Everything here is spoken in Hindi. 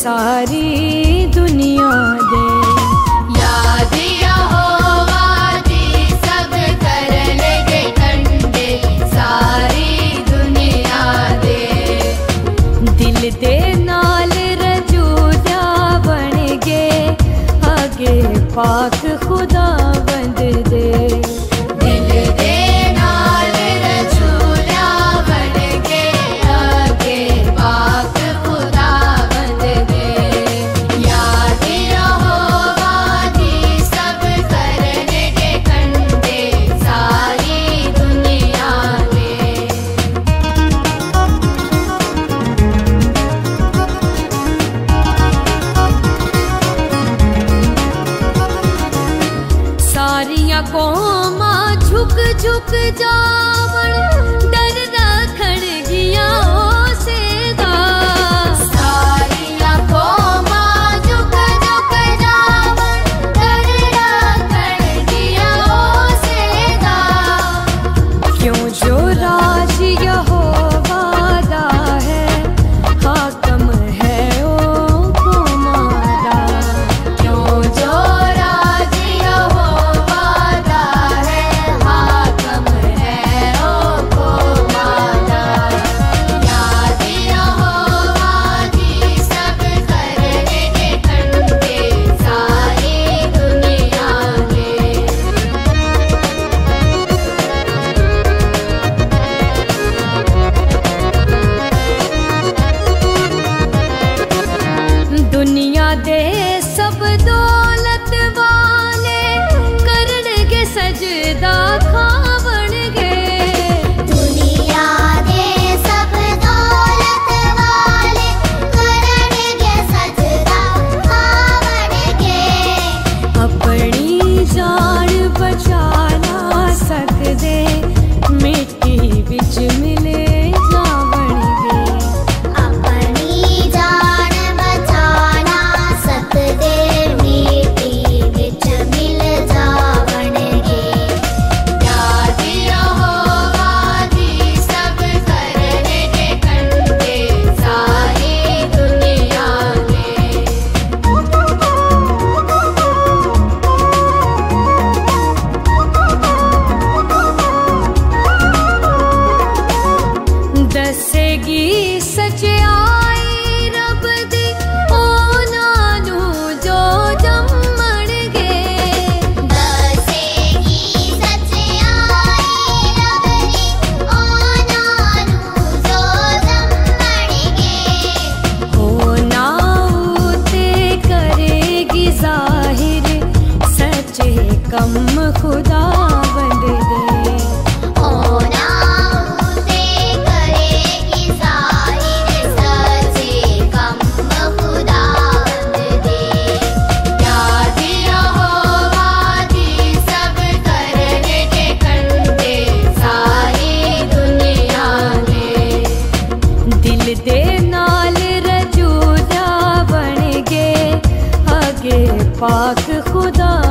सारी दुनिया दे। याद यहोवा दी सब करनगे ठंडे सारी दुनिया दे। दिल दे नाल रजूदा बन गए आगे पाक खुदा बंद दे। दिल दे नाल रजूदा बन गए आगे पाक खुदा बंद दे। याद यहोवा दी सब करनगे ठंडे सारी दुनिया दे। सारियां कौमां झुक झुक जावण डर रखण गिया सेदा। सारियां कौमां झुक झुक जावण डर रखण गिया सेदा। क्यों जो राज यहोवा दा है हाकम है ओ कौमां दा। क्यों जो राज यहोवा दा है हाकम है ओ कौमां दा। याद यहोवा दी सब करनगे ठंडे सारी दुनिया दे। दुनिया दे सब दौलत वाले करनगे सजदा खावणगे। दुनिया दे सब दौलत वाले करनगे सजदा खावणगे। अपनी जान बचा ना सकदे मिट्टी विच मिले जावणगे। अपनी जान बचा ना सकदे मिट्टी विच मिल जावणगे। याद यहोवा दी सब करनगे ठंडे सारी दुनिया दे। दसेगी सच्चाई रब दी ओनां नूं जो जम्मणगे। दसेगी सच्चाई रब दी ओनां नूं जो जम्मणगे। होना उते करेगी जाहिर सच्चे कम खुदा बंद दे। होना उते करेगी जाहिर सच्चे कम खुदा बंद दे। याद यहोवा दी सब करनगे ठंडे सारी दुनिया दे। दिल दे नाल रजूदा बन गए आगे पाक खुदा